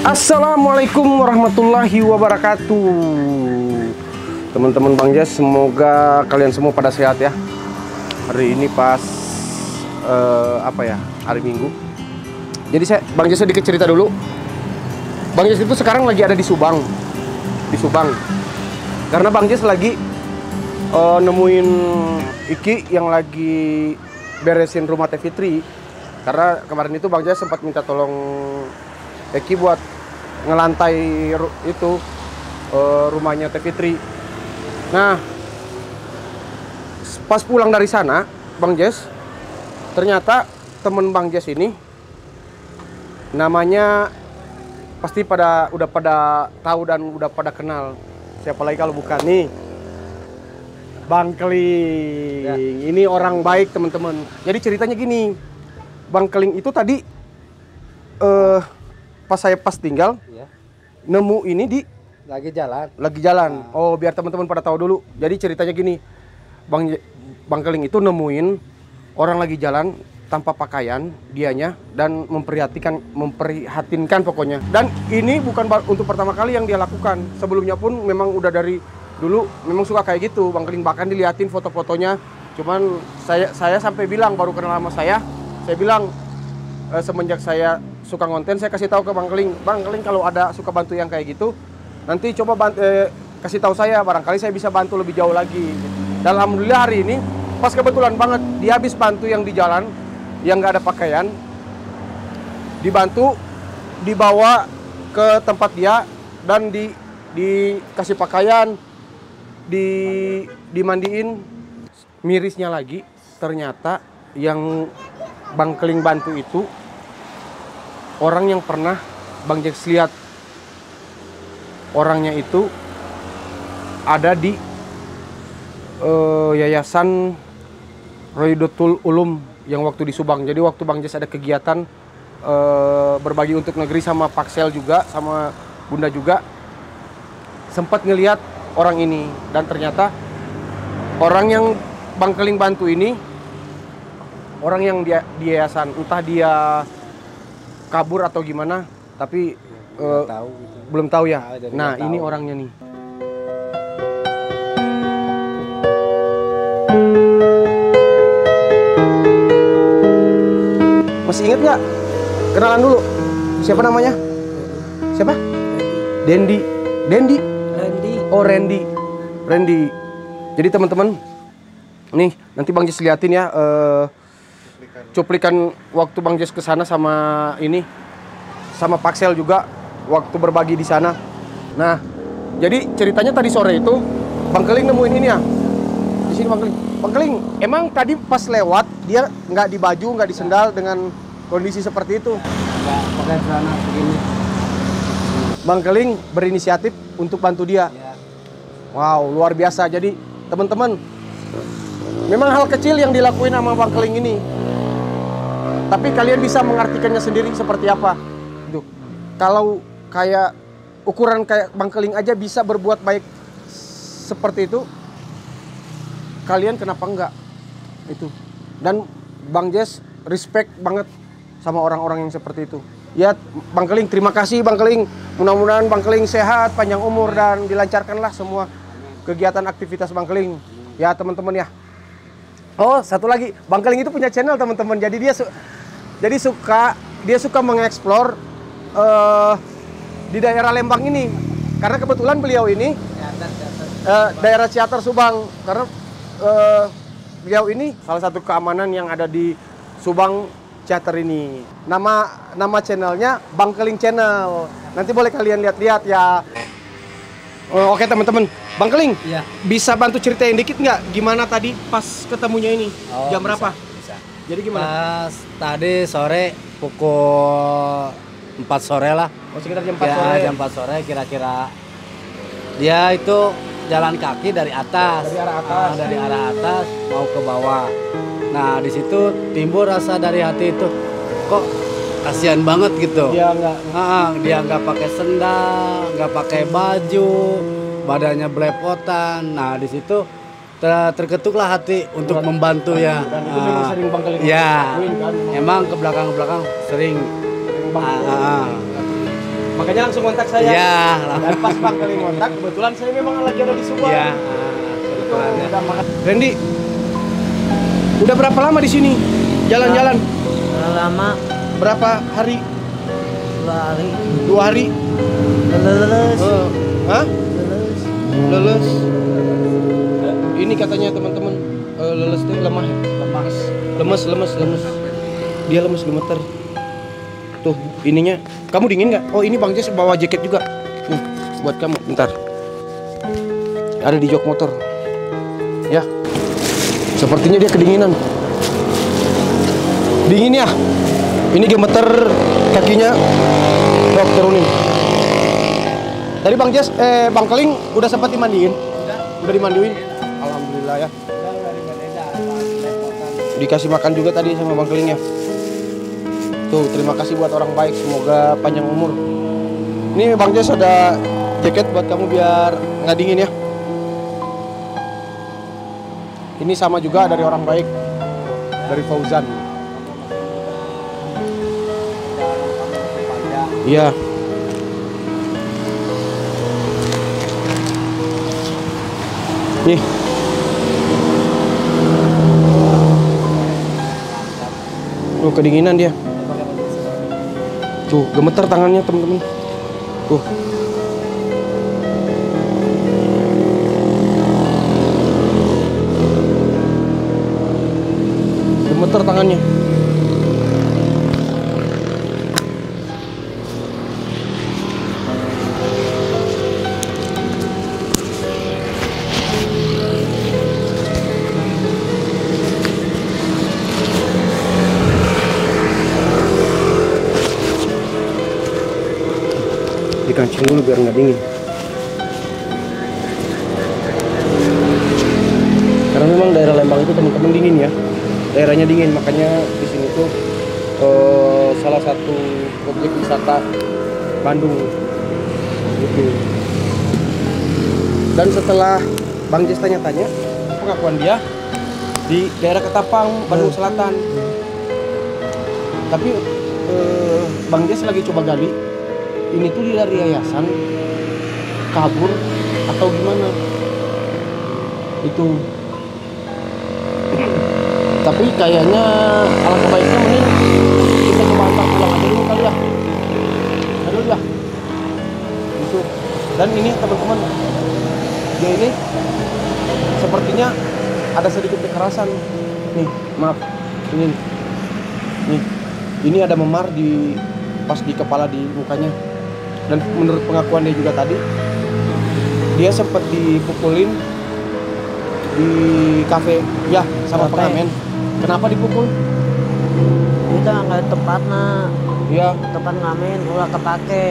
Assalamualaikum warahmatullahi wabarakatuh. Teman-teman Bang Jes, semoga kalian semua pada sehat ya. Hari ini pas hari Minggu. Jadi Bang Jes sedikit cerita dulu. Bang Jes itu sekarang lagi ada di Subang. Karena Bang Jes lagi nemuin Iki yang lagi beresin rumah Teh Fitri. Karena kemarin itu Bang Jes sempat minta tolong Eki buat ngelantai itu rumahnya Teh Fitri. Nah, pas pulang dari sana, Bang Jes, ternyata temen Bang Jes ini namanya pasti udah pada tahu dan udah pada kenal. Siapa lagi kalau bukan nih, Bang Keling. Ya. Ini orang baik teman-teman. Jadi ceritanya gini, Bang Keling itu tadi pas saya tinggal, ya, nemu ini di lagi jalan. Oh, biar teman-teman pada tahu dulu. Jadi ceritanya gini, Bang Keling itu nemuin orang lagi jalan tanpa pakaian dianya dan memprihatinkan pokoknya. Dan ini bukan untuk pertama kali yang dia lakukan. Sebelumnya pun memang udah dari dulu memang suka kayak gitu. Bang Keling bahkan diliatin foto-fotonya. Cuman saya sampai bilang, baru kenal sama saya bilang semenjak saya suka ngonten, saya kasih tahu ke Bang Keling, kalau ada suka bantu yang kayak gitu, nanti coba kasih tahu saya, barangkali saya bisa bantu lebih jauh lagi. Dan alhamdulillah hari ini pas kebetulan banget dia habis bantu yang di jalan yang nggak ada pakaian, dibawa ke tempat dia dan dikasih pakaian, dimandiin. Mirisnya lagi, ternyata yang Bang Keling bantu itu orang yang pernah Bang Jes lihat. Orangnya itu ada di Yayasan Rohidatul Ulum yang waktu di Subang. Jadi waktu Bang Jes ada kegiatan berbagi untuk negeri sama Paksel juga, sama Bunda juga, sempat ngelihat orang ini. Dan ternyata orang yang Bang Keling bantu ini orang yang di yayasan, entah dia kabur atau gimana, tapi belum tahu ya. Nah, ini orangnya nih. Masih inget nggak? Kenalan dulu. Siapa namanya? Siapa? Dendi. Oh, Randy. Jadi teman-teman, nih nanti Bang Jes liatin ya cuplikan waktu Bang Jes kesana sama Paksel juga waktu berbagi di sana. Nah, jadi ceritanya tadi sore itu Bang Keling nemuin ini ya. Di sini Bang Keling, emang tadi pas lewat dia nggak di baju, nggak di sendal dengan kondisi seperti itu? Nggak, pakai celana begini. Bang Keling berinisiatif untuk bantu dia. Ya. Wow, luar biasa. Jadi teman-teman, memang hal kecil yang dilakuin sama Bang Keling ini, tapi kalian bisa mengartikannya sendiri seperti apa. Duh, kalau kayak ukuran kayak Bang Keling aja bisa berbuat baik seperti itu, kalian kenapa enggak? Itu. Dan Bang Jes respect banget sama orang-orang yang seperti itu. Ya, Bang Keling, terima kasih Bang Keling. Mudah-mudahan Bang Keling sehat, panjang umur, dan dilancarkanlah semua kegiatan aktivitas Bang Keling. Ya, teman-teman ya. Oh, satu lagi, Bang Keling itu punya channel teman-teman. Jadi dia suka mengeksplor di daerah Lembang ini. Karena kebetulan beliau ini daerah Ciater Subang. Karena beliau ini salah satu keamanan yang ada di Subang Ciater ini. Nama channelnya Bang Keling Channel. Nanti boleh kalian lihat-lihat ya. Oke teman-teman, Bang Keling, ya, bisa bantu ceritain dikit nggak gimana tadi pas ketemunya ini? Jam berapa? Bisa. Jadi gimana? Pas tadi sore pukul 4 sore lah. Oh, sekitar jam 4 sore. Jam 4 sore kira-kira. Dia itu jalan kaki dari atas. Dari arah atas mau ke bawah. Nah, di situ timbul rasa dari hati itu, kok kasihan banget gitu. Dia nggak pakai sendal, nggak pakai baju, badannya belepotan. Nah, di situ terketuklah hati untuk membantu ya. Dan itu memang sering Bang Keling ya, lakuin, kan? emang ke belakang sering. Makanya langsung kontak saya. Iya. Dan pas Bang Keling kontak, kebetulan saya memang lagi ada di Subang. Iya. Itu udah makan. Randy, udah berapa lama di sini? Jalan-jalan? Lama Berapa hari? 2 hari. 2 hari? Lulus. Hah? Lulus. Leles. Ini katanya teman-teman leles tuh lemah, lemes. Dia lemes gemeter. Tuh ininya. Kamu dingin nggak? Oh ini Bang Jess bawa jaket juga. Nih buat kamu. Bentar. Ada di jok motor. Ya. Sepertinya dia kedinginan. Dingin ya. Ini gemeter kakinya. Dok turunin. Tadi Bang Jess, Bang Keling udah sempat dimandiin? Udah dimandiin? Alhamdulillah ya. Dikasih makan juga tadi sama Bang Keling ya. Tuh, terima kasih buat orang baik. Semoga panjang umur. Ini Bang Jess ada jaket buat kamu biar nggak dingin ya. Ini sama juga dari orang baik. Dari Fauzan. Iya. Nih. Tuh kedinginan dia. Tuh gemeter tangannya teman-teman. Tuh. Gemeter tangannya. Dikancing dulu biar nggak dingin. Karena memang daerah Lembang itu teman-teman dingin ya. Daerahnya dingin, makanya di sini tuh salah satu objek wisata Bandung gitu. Dan setelah Bang Jess tanya-tanya, pengakuan dia di daerah Ketapang, Bandung Selatan. Tapi Bang Jess lagi coba gali. Ini tuh dia dari yayasan kabur atau gimana itu. Tapi kayaknya alangkah baiknya mending kita coba antar pulang aja dulu kali ya. Aduh ya gitu. Dan ini teman-teman, dia ini sepertinya ada sedikit kekerasan nih, maaf ini nih, ini ada memar di pas di kepala, di mukanya. Dan menurut pengakuan dia juga tadi, dia sempat dipukulin di kafe ya sama pengamen. Kenapa dipukul? Kita nggak tepatnya. Iya. Tempat ngamen ulah kepake.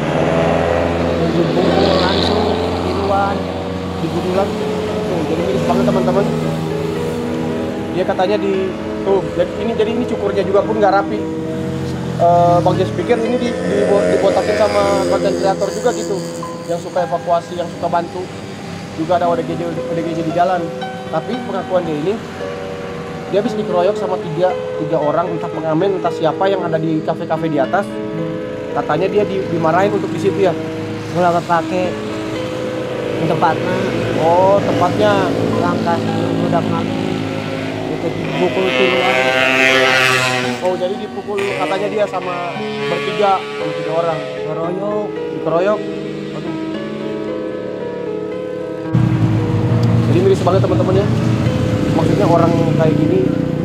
Dipukul langsung duluan. Dibunulan. Tuh, jadi miris banget teman-teman. Dia katanya di tuh, jadi ini cukurnya juga pun nggak rapi. Bang Jess pikir ini dibotakin sama konten kreator juga gitu, yang suka evakuasi, yang suka bantu, juga ada ODGJ di jalan. Tapi pengakuan dia ini, dia habis dikeroyok sama tiga orang, entah pengamen, entah siapa yang ada di kafe-kafe di atas. Katanya dia dimarahin untuk di situ ya. Ulah kepake. Tempatnya. Oh, tempatnya. Langkah budak ngamen. Itu dipukul duluan. Oh, jadi dipukul katanya dia sama bertiga, sama 3 orang. Dikeroyok. Aduh. Jadi miris banget teman-teman ya. Maksudnya orang kayak gini,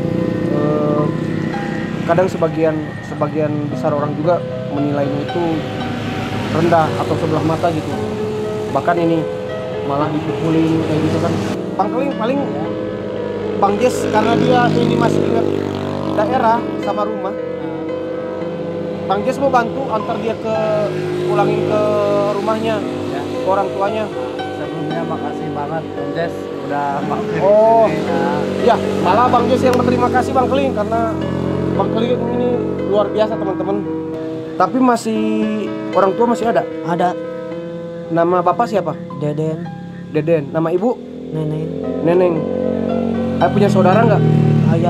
kadang sebagian besar orang juga menilainya itu rendah atau sebelah mata gitu. Bahkan ini malah dipukulin kayak gitu kan. Bang Keling paling Bang Jess karena dia ini masih ingat daerah sama rumah, Bang Jess mau bantu antar dia pulangin ke rumahnya ya, ke orang tuanya. Sebelumnya makasih banget Bang Jess udah mampir. Oh di sini. Ya, malah Bang Jess yang berterima kasih Bang Keling, karena Bang Keling ini luar biasa teman-teman. Tapi orang tua masih ada? Ada. Nama bapak siapa? Deden. Nama ibu? Neneng. Ada punya saudara nggak?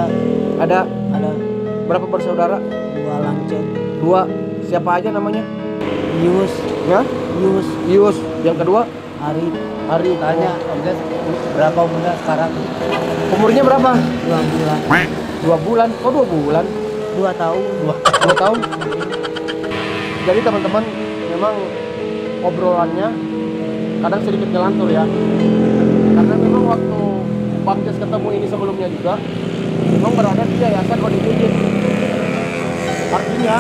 Ada. Berapa bersaudara? 2 lancet. 2. Siapa aja namanya? Yus, Ya, Yus, Yus. Yang kedua, Arif, Ari. Tanya, dia berapa umurnya sekarang? Umurnya berapa? 2 bulan, 2 bulan. Kok 2 bulan? 2 tahun. 2 tahun. Jadi teman-teman, memang obrolannya kadang sedikit ngelantur ya. Karena memang waktu Bang Jas ketemu ini sebelumnya juga, memang berada di yayasan Odin. Artinya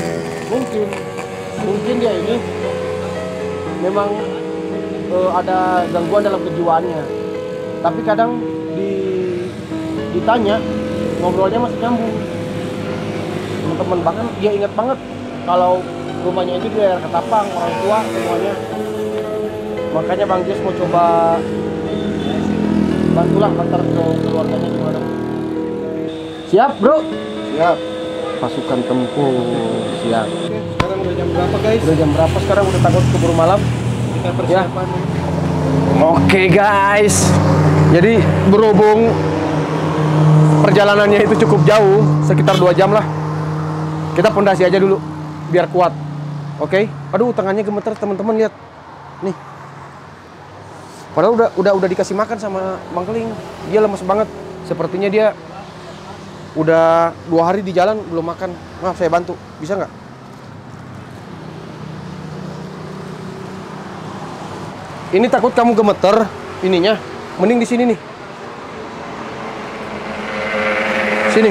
mungkin dia ini memang ada gangguan dalam kejiwaannya. Tapi kadang ditanya ngobrolnya masih nyambung. Teman-teman, bahkan dia ingat banget kalau rumahnya itu di daerah Ketapang, orang tua semuanya. Makanya Bang Jas mau coba bantulah antar ke keluarganya gimana. Siap bro? Siap. Pasukan tempur siap. Oke, sekarang udah jam berapa guys? Udah jam berapa sekarang? Udah takut keburu malam. Kita persiapan. Ya. Oke guys. Jadi berhubung perjalanannya itu cukup jauh, sekitar 2 jam lah. Kita pondasi aja dulu biar kuat. Oke. Aduh, tangannya gemeter teman-teman, lihat. Nih. Padahal udah dikasih makan sama Bang Keling. Dia lemes banget. Sepertinya dia udah 2 hari di jalan belum makan. Maaf, saya bantu. Bisa nggak? Ini takut kamu gemeter ininya. Mending di sini nih. Sini.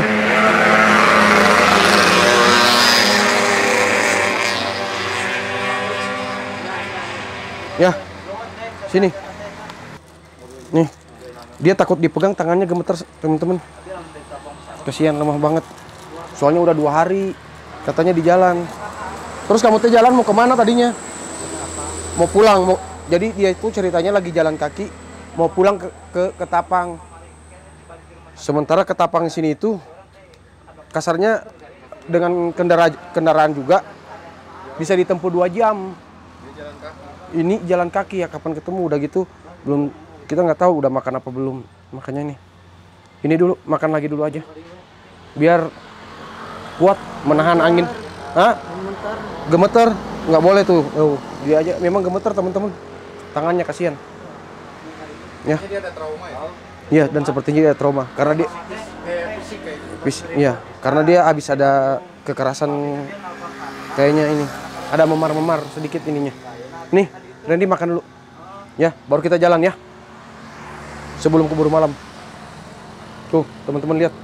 Ya. Sini. Nih. Dia takut dipegang, tangannya gemeter, teman-teman. Kasihan, lemah banget. Soalnya udah 2 hari katanya di jalan. Terus kamu teh jalan mau kemana tadinya? Mau pulang. Jadi dia itu ceritanya lagi jalan kaki mau pulang ke Ketapang. Sementara Ketapang sini itu kasarnya dengan kendaraan juga bisa ditempuh 2 jam. Ini jalan kaki ya, kapan ketemu udah gitu belum, kita nggak tahu udah makan apa belum. Makanya ini dulu makan lagi dulu aja biar kuat menahan angin. Hah? Gemeter nggak boleh tuh. Dia aja memang gemeter teman-teman, tangannya kasihan ya. Dia ada trauma ya? Iya, dan sepertinya dia ada trauma karena dia ya, karena dia habis ada kekerasan kayaknya. Ini ada memar-memar sedikit ininya. Nih, Randy makan dulu ya, baru kita jalan ya sebelum keburu malam. Tuh teman-teman lihat.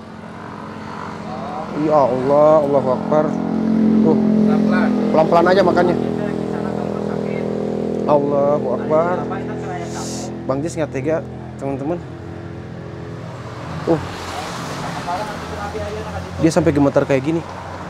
Ya Allah, Allahu Akbar. Tuh, pelan-pelan aja makannya. Allahu Akbar. Bang Jas nggak tega, teman-teman. Dia sampai gemetar kayak gini.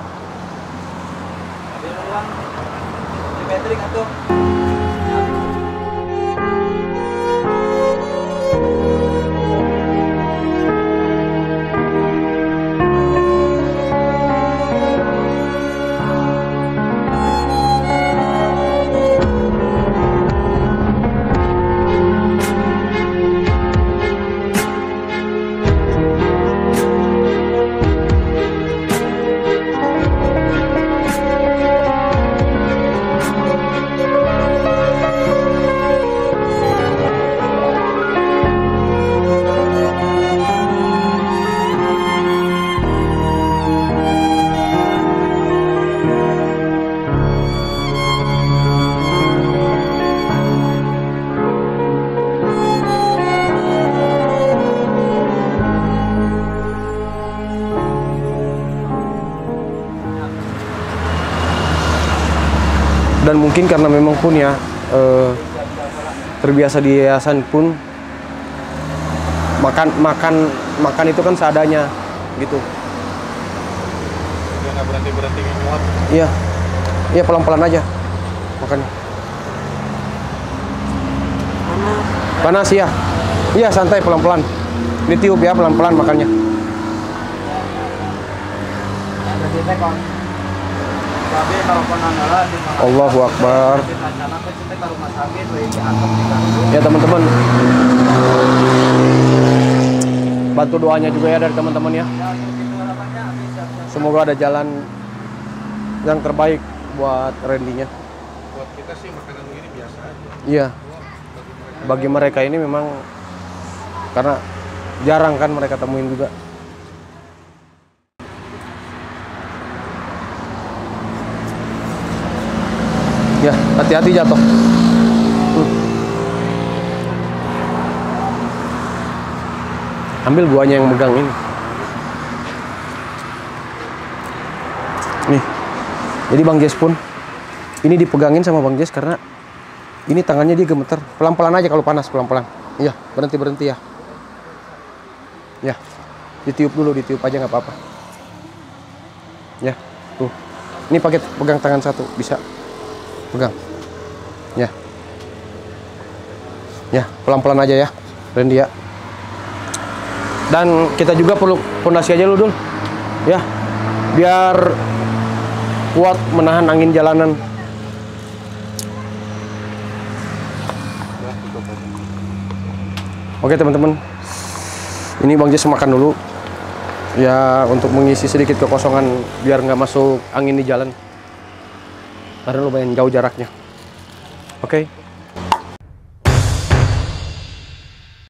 Dan mungkin karena memang pun ya terbiasa di yayasan pun makan itu kan seadanya gitu. Dia nggak berhenti nguap. Iya, iya pelan-pelan aja makannya. Panas ya? Iya santai pelan-pelan. Ditiup ya pelan-pelan makannya. Allahu Akbar. Ya teman-teman, bantu doanya juga ya dari teman-teman ya. Semoga ada jalan yang terbaik buat Randy-nya. kita sih makanan begini biasa aja. Iya. Bagi mereka ini memang karena jarang kan mereka temuin juga. Ya, hati-hati jatuh. Ambil guanya yang megang ini. Nih. Jadi Bang Jess pun ini dipegangin sama Bang Jess karena ini tangannya dia gemeter. Pelan-pelan aja kalau panas, pelan-pelan. Iya, berhenti ya. Ya. Ditiup dulu, ditiup aja nggak apa-apa. Ya, tuh. Ini pakai pegang tangan satu, bisa. Pegang. Ya. Ya, pelan-pelan aja ya. Randy ya. Dan kita juga perlu pondasi aja dulu, Dul. Ya. Biar kuat menahan angin jalanan. Oke, teman-teman. Ini Bang Jess makan dulu. Ya, untuk mengisi sedikit kekosongan biar nggak masuk angin di jalan. Karena lumayan jauh jaraknya. Oke.